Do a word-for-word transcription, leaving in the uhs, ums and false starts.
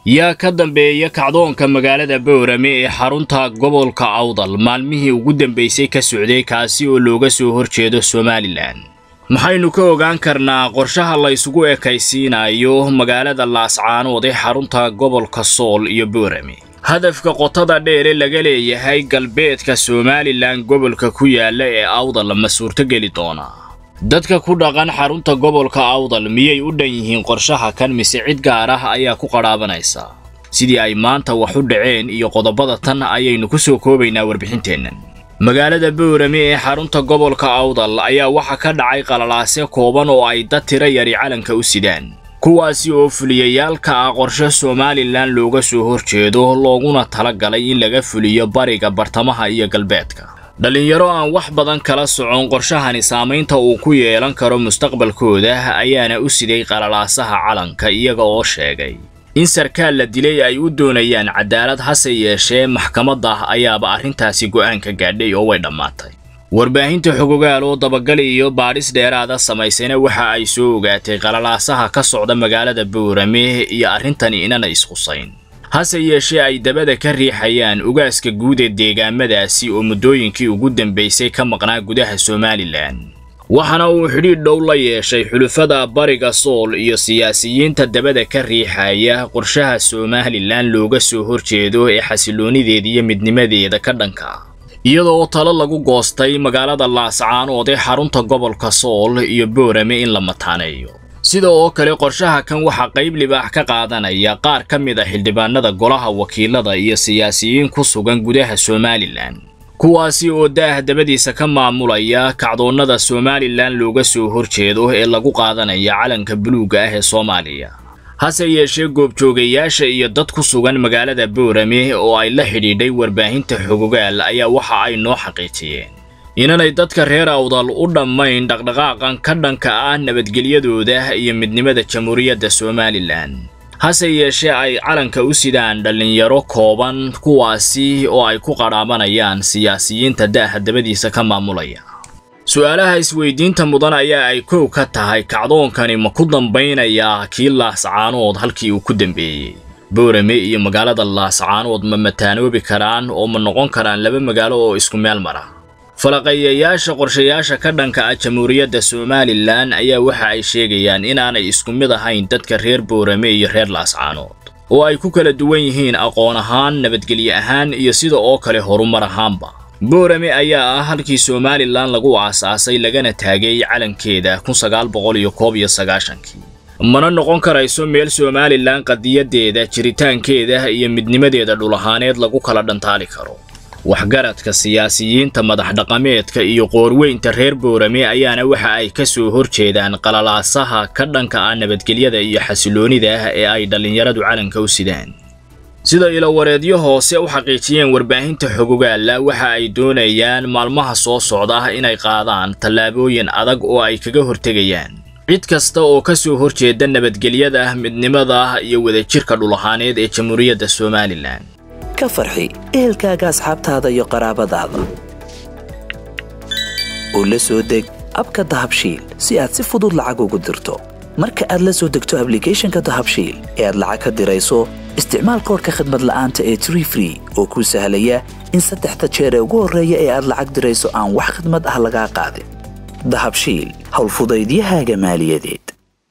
yaa ka dambeeya kacdoonka magaalada Boorame ee xarunta gobolka Awdal maalmihii ugu dambeysay ka socday kaasi oo looga soo horjeedo Somaliland. maxaynu ka ogaan karnaa qorshaha la isugu ekaysiinayo magaalada Laascaanood ee xarunta gobolka Sool iyo Boorame. hadafka qotada dheer ee laga leeyahay galbeedka Somaliland gobolka ku yaala ee Awdal ma suurtageli doona. dadka ku dhaqan xarunta gobolka Awdal miyay u dhan yihiin qorshaha kan mise cid gaar ah ayaa ku qaraabanaysa sidii ay maanta wax u dhaceen iyo qodobada tan ayaynu ku soo koobaynaa warbixinteennan. magaalada Boorame ee xarunta gobolka Awdal ayaa waxa ka dhacay qalalaase kooban oo ay dad tiro yari calanka u sidaan kuwaasi oo fuliyayaalka ah qorshe Somaliland looga soo horjeedo looguna talagalay in laga fuliyo bariga bartamaha iyo galbeedka. dhalinyaro aan wax badan kala socon qorshahani saameynta uu ku yeelan karo mustaqbalkooda ayaana u siday qalalaasaha calanka iyaga oo sheegay in sarkaal la dilay ay u doonayaan cadaalad hase yeeshee maxkamadda ayaaba arrintaasi go'aan ka gaadhay oo way dhamaatay. warbaahinta xogogaal oo dabagal iyo baadhis dheeraada samaysana waxa ay soo ogaatay qalalaasaha ka socda magaalada Boorame iyo arrintani inana isqusayn hase yeeshee ay dabada ka riixayaan ugaaska guud ee deegaamadaasi oo muddooyinkii ugu dambeysay ka maqnaa gudaha Somaliland. waxana uu xidhiidh dhow la yeeshay xulufada bariga Sool iyo siyaasiyiinta dabada ka riixaya qorshaha Somaliland looga soo horjeedo ee xasiloonideeda iyo midnimadeeda ka dhanka iyadoo talo lagu goostay magaalada Laascaanood ee xarunta gobolka Sool iyo Boorame in la mataaneeyo. sidoo kale qorshaha kan waxa qayb libaax ka qaadanaya qaar ka mid ah xildhibaanada golaha wakiilada iyo siyaasiyiin ku sugan gudaha Somaliland kuwaasi oo daah dabadiisa ka maamulaya kacdoonada Somaliland looga soo horjeedo ee lagu qaadanaya calanka buluuga ah ee Soomaaliya. hase yeeshee goobjoogayaasha iyo dad ku sugan magaalada Boorame oo ay la xidhiidhay warbaahinta xogogaal ayaa waxa ay noo xaqiijiyeen inanay dadka reer Awdal u dhammayn dhaqdhaqaaqan ka dhanka ah nabadgelyadooda iyo midnimada jamhuuriyadda Somaliland. hase yeeshee ay calanka u sidaan dhalinyaro kooban kuwaasi oo ay ku qaraabanayaan siyaasiyiinta daaha dabadiisa ka maamulaya. su'aalaha isweydiinta mudan ayaa ay koow ka tahay kacdoonkani ma ku dambaynayaa kii Laascaanood halkii uu ku dambeeyay. Boorame iyo magaalada Laascaanood ma mataanoobi karaan oo ma noqon karaan laba magaalo oo isku meel mara. falaqayaasha qorshayaasha ka dhanka ah jamhuuriyadda Somaliland ayaa waxa ay sheegayaan inaanay isku mid ahayn dadka reer Boorame iyo reer Laascaanood oo ay ku kala duwan yihiin aqoon ahaan nabadgelyo ahaan iyo sida oo kale horumar ahaanba. Boorame ayaa ah halkii Somaliland lagu aasaasay lagana taagay calankeeda kun sagaal boqol iyo koob iyo sagaashan mana noqon karayso meel Somaliland qadiyadeeda jiritaankeeda iyo midnimadeeda dhul ahaaneed lagu kala dhantaali karo. waxgaradka siyaasiyiinta madax dhaqameedka iyo qoorweynta reer Boorame ayaana waxa ay ka soo horjeedaan qalalaasaha ka dhanka ah nabadgelyada iyo xasiloonida ee ay dhalinyaradu calanka u sidaan. sida ilo wareedyo hoose u xaqiijiyeen warbaahinta xogogaal waxa ay doonayaan maalmaha soo socda inay qaadaan tallaabooyin adag oo ay kaga hortagayaan cid kasta oo ka soo horjeeda nabadgelyada midnimada iyo wadajirka dhul ahaaneed ee jamhuuriyadda Somaliland. ka farxi ehelkaaga asxaabtaada iyo qaraabadaada oo la soo deg abka Dahabshiil si aad si fudud lacag ugu dirto. marka aad la soo degto application-ka Dahabshiil ee aad lacag ka dirayso isticmaal koodka khidmad la'aanta ee Tree Free oo kuu sahlaya in saddexda jeer ee ugu horreeya ee aad lacag dirayso aan wax khidmad ah laga qaadin. Dahabshiil hawl fudaydiyahaaga maaliyadeed.